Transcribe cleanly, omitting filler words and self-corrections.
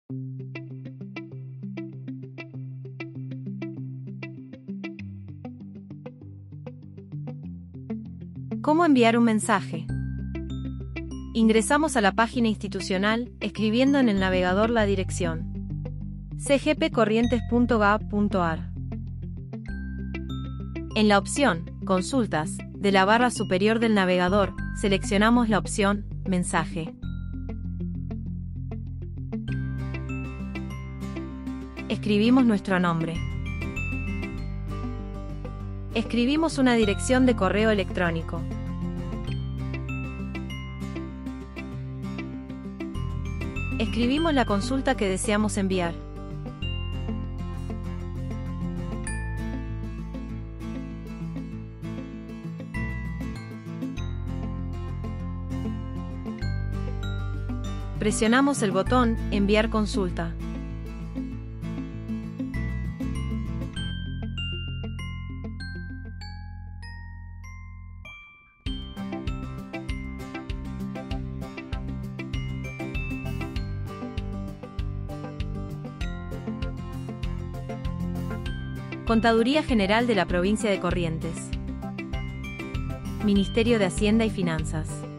¿Cómo enviar un mensaje? Ingresamos a la página institucional, escribiendo en el navegador la dirección cgpcorrientes.gov.ar. En la opción Consultas, de la barra superior del navegador, seleccionamos la opción Mensaje. Escribimos nuestro nombre. Escribimos una dirección de correo electrónico. Escribimos la consulta que deseamos enviar. Presionamos el botón Enviar consulta. Contaduría General de la Provincia de Corrientes. Ministerio de Hacienda y Finanzas.